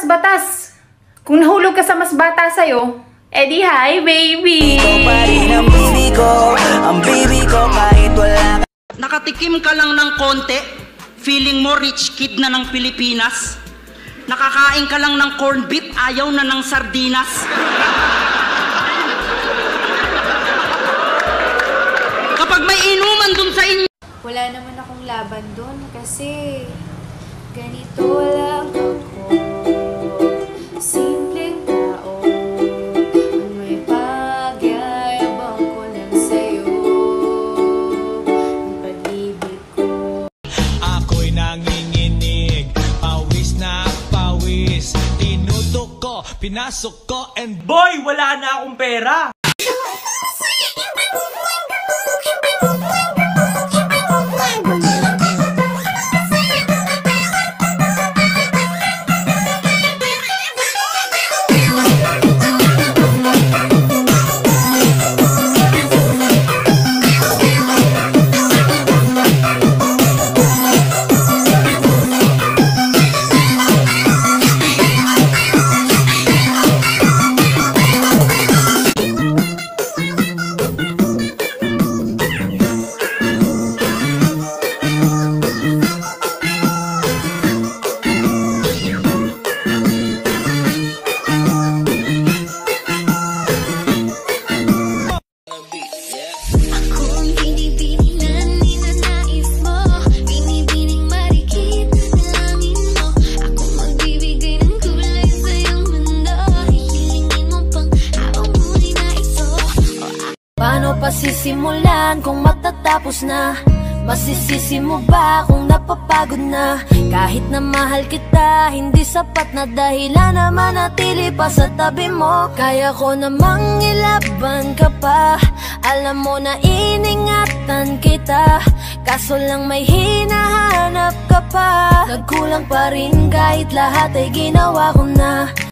batas-batas. Kung nahulog ka sa mas bata sa'yo, edi hi, baby! Ikaw pa rin ang baby ko kahit wala. Nakatikim ka lang ng konti, feeling mo rich kid na ng Pilipinas. Nakakain ka lang ng corned beef, ayaw na ng sardinas. Kapag may inuman dun sa inyo, wala naman akong laban dun kasi ganito lang ako. Simpleng tao, ang may pagyayabang ko lang sa'yo. Ang pag-ibig ko. Ako'y nanginginig, pawis na pawis. Tinutok ko, pinasok ko, and boy, wala na akong pera! Pasisimulan kung matatapos na? Masisisi mo ba kung napapagod na? Kahit na mahal kita, hindi sapat na dahilan na manatili pa sa tabi mo. Kaya ko namang ilaban ka pa, alam mo na iningatan kita. Kaso lang may hinahanap ka pa, nagkulang pa rin kahit lahat ay ginawa ko na.